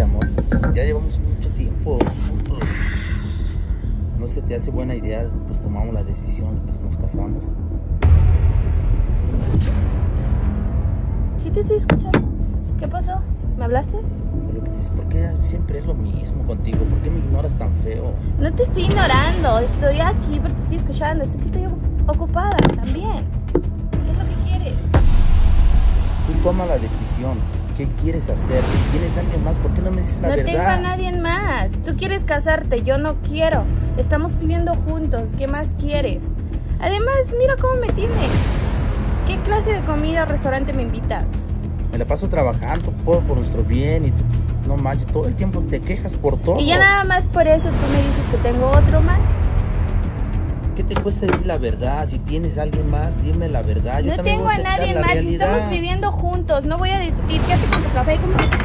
amor, ya llevamos mucho tiempo juntos. ¿No se te hace buena idea? Pues tomamos la decisión, pues nos casamos. ¿Me escuchas? Sí te estoy escuchando. ¿Qué pasó? ¿Me hablaste? Lo que dices, ¿por qué siempre es lo mismo contigo? ¿Por qué me ignoras tan feo? No te estoy ignorando, estoy aquí porque te estoy escuchando. Estoy ocupada también. ¿Qué es lo que quieres? Tú toma la decisión. ¿Qué quieres hacer? Si tienes a alguien más, ¿por qué no me dices la verdad? No tengo a nadie más. Tú quieres casarte, yo no quiero. Estamos viviendo juntos, ¿qué más quieres? Además, mira cómo me tiene. ¿Qué clase de comida o restaurante me invitas? Me la paso trabajando por nuestro bien y tú, no manches, todo el tiempo te quejas por todo. Y ya nada más por eso tú me dices que tengo otro más. ¿Qué te cuesta decir la verdad? Si tienes a alguien más, dime la verdad. Yo No también tengo voy a aceptar nadie la más, realidad. estamos viviendo juntos. No voy a discutir. Quédate con tu café.